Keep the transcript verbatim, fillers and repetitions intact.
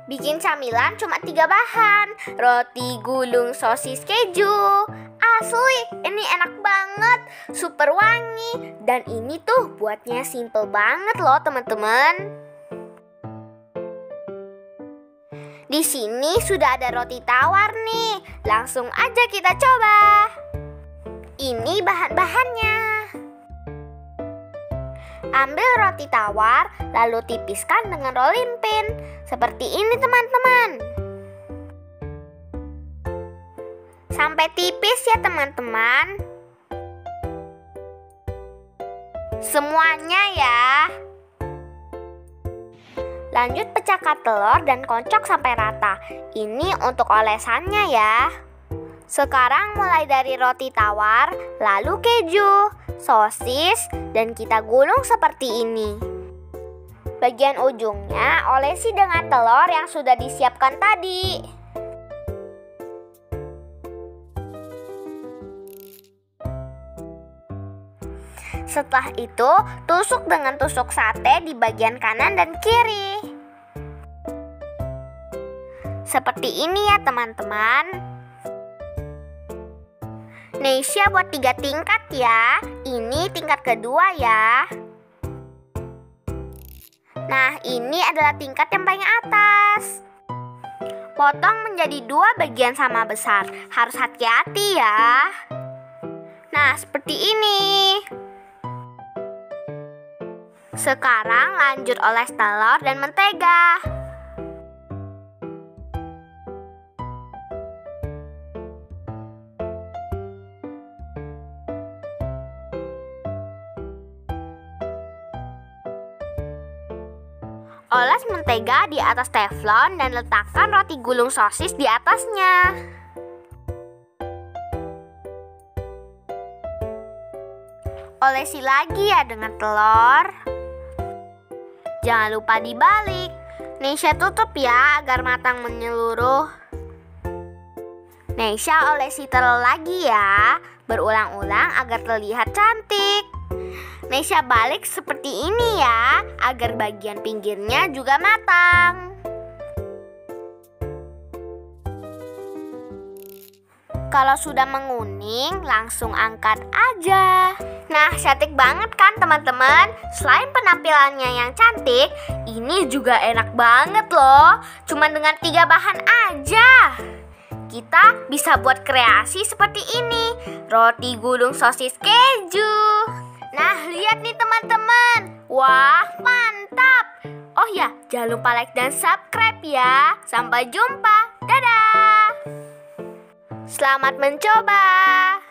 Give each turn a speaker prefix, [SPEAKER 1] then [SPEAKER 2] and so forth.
[SPEAKER 1] Bikin camilan cuma tiga bahan, roti gulung sosis keju. Asli, ini enak banget, super wangi. Dan ini tuh buatnya simple banget loh teman-teman. Di sini sudah ada roti tawar nih, langsung aja kita coba. Ini bahan-bahannya. Ambil roti tawar, lalu tipiskan dengan rolling pin. Seperti ini teman-teman. Sampai tipis ya teman-teman. Semuanya ya. Lanjut pecahkan telur dan kocok sampai rata. Ini untuk olesannya ya. Sekarang mulai dari roti tawar, lalu keju, sosis, dan kita gulung seperti ini. Bagian ujungnya olesi dengan telur yang sudah disiapkan tadi. Setelah itu, tusuk dengan tusuk sate di bagian kanan dan kiri. Seperti ini ya teman-teman. Neysha buat tiga tingkat ya. Ini tingkat kedua ya. Nah, ini adalah tingkat yang paling atas. Potong menjadi dua bagian sama besar. Harus hati-hati ya. Nah, seperti ini. Sekarang lanjut oles telur dan mentega. Oles mentega di atas teflon dan letakkan roti gulung sosis di atasnya. Olesi lagi ya dengan telur. Jangan lupa dibalik. Neysha tutup ya agar matang menyeluruh. Neysha olesi telur lagi ya, berulang-ulang agar terlihat cantik. Neysha balik seperti ini ya, agar bagian pinggirnya juga matang. Kalau sudah menguning, langsung angkat aja. Nah, cantik banget kan teman-teman? Selain penampilannya yang cantik, ini juga enak banget loh. Cuma dengan tiga bahan aja. Kita bisa buat kreasi seperti ini. Roti gulung sosis keju. Nah, lihat nih teman-teman. Wah, mantap. Oh ya, jangan lupa like dan subscribe ya. Sampai jumpa. Dadah. Selamat mencoba.